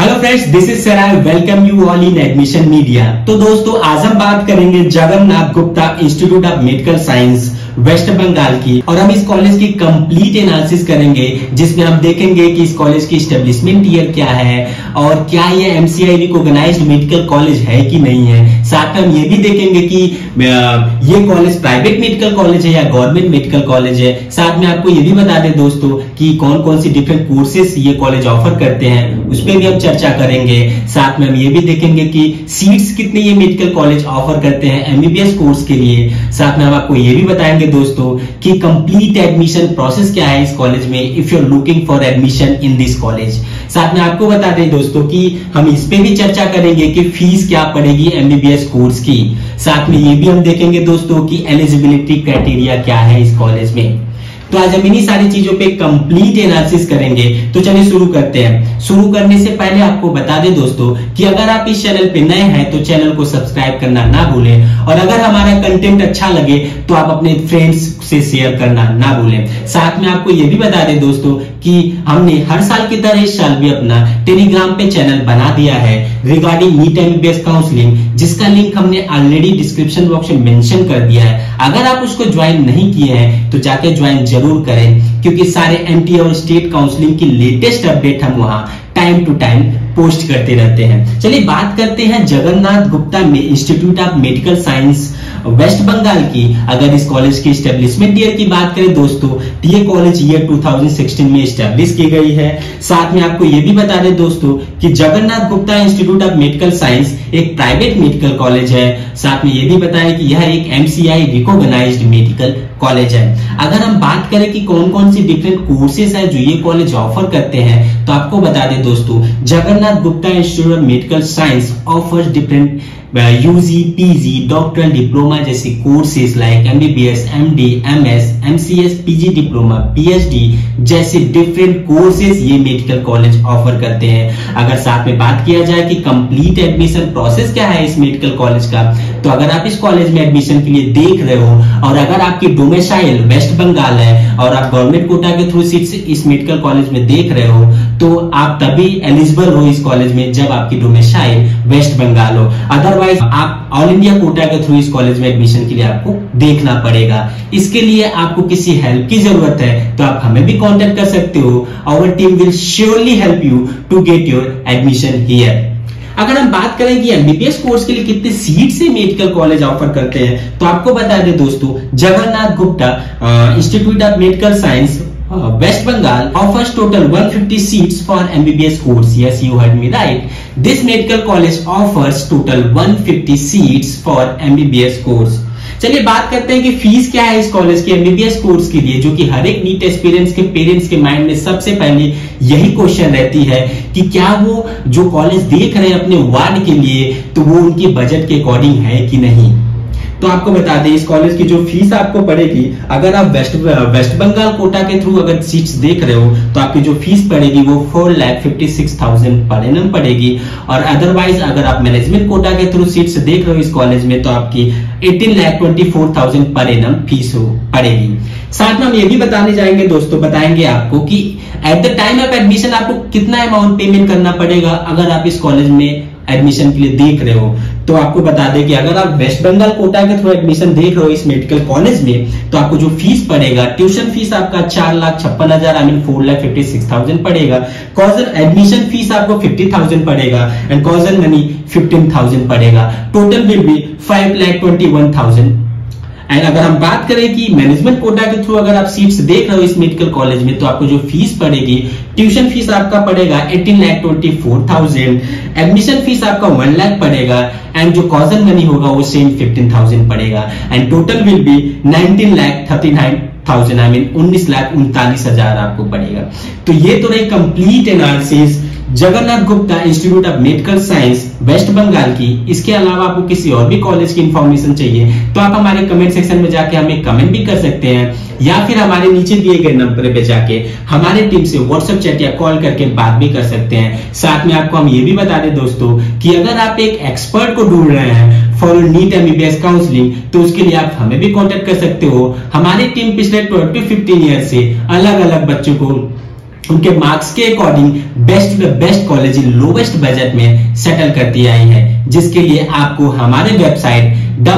Hello friends, this is sir. I welcome you all in admission media. तो दोस्तों, आज हम बात करेंगे Jagannath Gupta institute of medical science West Bengal की, और हम इस कॉलेज की कंप्लीट एनालिसिस करेंगे, जिसमें हम देखेंगे कि इस कॉलेज की एस्टेब्लिशमेंट ईयर क्या है और क्या ये एमसीआई रिकॉग्नाइज्ड मेडिकल कॉलेज है कि नहीं है। साथ में हम ये भी देखेंगे कि ये कॉलेज प्राइवेट मेडिकल कॉलेज है या गवर्नमेंट मेडिकल कॉलेज है। साथ में आपको ये भी बता दें दोस्तों कि कौन कौन सी डिफरेंट कोर्सेज ये कॉलेज ऑफर करते हैं, उस पर भी हम चर्चा करेंगे। साथ में हम ये भी देखेंगे कि सीट्स कितने ये मेडिकल कॉलेज ऑफर करते हैं एमबीबीएस कोर्स के लिए। साथ में हम आपको ये भी बताएंगे दोस्तों कि कंप्लीट एडमिशन प्रोसेस क्या है इस कॉलेज में, if you are looking for admission in this college. साथ में आपको बता दें दोस्तों कि हम इस पे भी चर्चा करेंगे कि फीस क्या पड़ेगी एमबीबीएस कोर्स की। साथ में ये भी हम देखेंगे दोस्तों कि एलिजिबिलिटी क्राइटेरिया क्या है इस कॉलेज में। तो आज हम इन्हीं सारी चीजों पे कंप्लीट एनालिसिस करेंगे। तो चलिए शुरू करते हैं। शुरू करने से पहले आपको बता दें दोस्तों कि अगर आप इस चैनल पे नए हैं तो चैनल को सब्सक्राइब करना ना भूलें, और अगर हमारा कंटेंट अच्छा लगे तो आप अपने फ्रेंड्स से शेयर करना ना भूलें। साथ में आपको ये भी बता दें दोस्तों कि हमने हर साल की तरह इस साल भी अपना टेलीग्राम पे चैनल बना दिया है रिगार्डिंग नीट एमबीबीएस काउंसलिंग, जिसका लिंक हमने ऑलरेडी डिस्क्रिप्शन बॉक्स में मेंशन कर दिया है। अगर आप उसको ज्वाइन नहीं किए हैं तो जाके ज्वाइन जरूर करें, क्योंकि सारे एमटी और स्टेट काउंसलिंग की लेटेस्ट अपडेट हम वहां टाइम टू टाइम पोस्ट करते रहते हैं। चलिए बात करते हैं Jagannath Gupta institute of medical science West Bengal की। अगर इस कॉलेज की एस्टेब्लिशमेंट ईयर की बात करें दोस्तों, ये कॉलेज ईयर 2016 में एस्टेब्लिश की गई है। साथ में आपको ये भी बता दें दोस्तों कि Jagannath Gupta institute of medical science एक प्राइवेट मेडिकल कॉलेज है। साथ में ये भी बताएं कि यह एक एमसीआई रिकॉग्नाइज्ड मेडिकल कॉलेज है। अगर हम बात करें कि कौन कौन सी डिफरेंट कोर्सेज है जो ये कॉलेज ऑफर करते हैं, तो आपको बता दें दोस्तों Jagannath Gupta institute of medical science offers different UG, PG, doctoral diploma जैसी courses like MBBS, MD, MS, MCS, PG diploma, PhD जैसे डिफरेंट कोर्सेज ये मेडिकल कॉलेज ऑफर करते हैं। अगर साथ में बात किया जाए कि कंप्लीट एडमिशन प्रोसेस क्या है इस मेडिकल कॉलेज का, तो अगर आप इस कॉलेज में एडमिशन के लिए देख रहे हो और अगर आपकी डोमिसाइल वेस्ट बंगाल है और आप गवर्नमेंट कोटा के थ्रू सीट्स इस मेडिकल कॉलेज में देख रहे हो, तो आप तभी एलिजिबल हो इस कॉलेज में जब आपकी डोमिसाइल वेस्ट बंगाल हो। अदरवाइज आप ऑल इंडिया कोटा के थ्रू इस कॉलेज में एडमिशन के लिए आपको देखना पड़ेगा। इसके लिए आपको किसी हेल्प की जरूरत है तो आप हमें भी कांटेक्ट कर सकते हो। Our team will surely help you to get your admission here. अगर हम बात करें कि एमबीबीएस कोर्स के लिए कितने सीट से मेडिकल कॉलेज ऑफर करते हैं, तो आपको बता दें दोस्तों Jagannath Gupta institute of medical science West Bengal offers total 150 seats for MBBS course. Yes, you heard me right. This medical college offers total 150 seats for MBBS course. चलिए बात करते हैं कि फीस क्या है इस कॉलेज के एमबीबीएस कोर्स के लिए, जो कि हर एक नीट एस्पिरेंट्स के पेरेंट्स के माइंड में सबसे पहले यही क्वेश्चन रहती है कि क्या वो जो कॉलेज देख रहे हैं अपने वार्ड के लिए, तो वो उनकी बजट के अकॉर्डिंग है कि नहीं। तो आपको बता दें इस कॉलेज की जो फीस आपको पड़ेगी, अगर आप वेस्ट बंगाल कोटा के थ्रू अगर सीट्स देख रहे हो तो आपकी जो फीस पड़ेगी वो 4,56,000 पर एनम पड़ेगी, और अदरवाइज अगर आप मैनेजमेंट कोटा के थ्रू सीट्स देख रहे हो इस कॉलेज में तो आपकी 18,24,000 पर एनम फीस पड़ेगी। साथ में हम ये भी बताएंगे आपको कि at the time of admission आपको कितना अमाउंट पेमेंट करना पड़ेगा अगर आप इस कॉलेज में एडमिशन के लिए देख रहे हो। तो आपको बता दें कि अगर आप वेस्ट बंगाल कोटा के थ्रू एडमिशन देख रहे हो इस मेडिकल कॉलेज में, तो आपको जो फीस पड़ेगा, ट्यूशन फीस आपका 4,56,000 आई मीन 4,56,000 पड़ेगा। कॉजन एडमिशन फीस आपको 50,000 पड़ेगा एंड कॉजन मनी 15,000 पड़ेगा। Total will B 5,21,000। एंड अगर हम बात करें कि मैनेजमेंट कोटा के थ्रू अगर आप सीट्स देख रहे हो इस मेडिकल कॉलेज में, तो आपको जो फीस पड़ेगी, ट्यूशन फीस आपका पड़ेगा 18,24,000, एडमिशन फीस आपका 1 लाख पड़ेगा एंड जो कॉजन मनी होगा वो सेम 15,000 पड़ेगा and total will be 19,39,000 I mean 19,39,000 आपको पड़ेगा। तो ये तो रही complete analysis Jagannath Gupta institute of medical science West Bengal की। इसके अलावा आपको किसी और भी कॉलेज की इंफॉर्मेशन चाहिए तो आप हमारे कमेंट सेक्शन में जाके हमें कमेंट भी कर सकते हैं, या फिर हमारे नीचे दिए गए नंबर पे जाके हमारे टीम से व्हाट्सएप चैट या कॉल करके बात भी कर सकते हैं। साथ में आपको हम ये भी बता दें दोस्तों कि अगर आप एक एक्सपर्ट को ढूंढ रहे हैं फॉर नीट एमबीबीएस काउंसलिंग, तो उसके लिए आप हमें भी कांटेक्ट कर सकते हो। हमारी टीम पिछले 12 to 15 ईयर से अलग अलग बच्चों को उनके मार्क्स के according best to the best college in lowest budget में सेटल करती आई है, जिसके लिए आपको हमारे वेबसाइट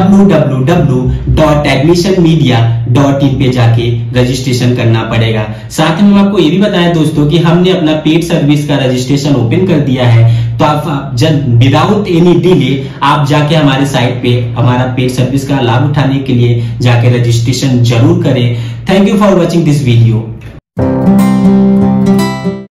www.admissionmedia.in पे जाके रजिस्ट्रेशन करना पड़ेगा। साथ में हम आपको ये भी बताएं दोस्तों कि हमने अपना पेड सर्विस का रजिस्ट्रेशन ओपन कर दिया है, तो आप विदाउट एनी डिले आप जाके हमारे साइट पे हमारा पेड सर्विस का लाभ उठाने के लिए जाके रजिस्ट्रेशन जरूर करें। Thank you for watching this video.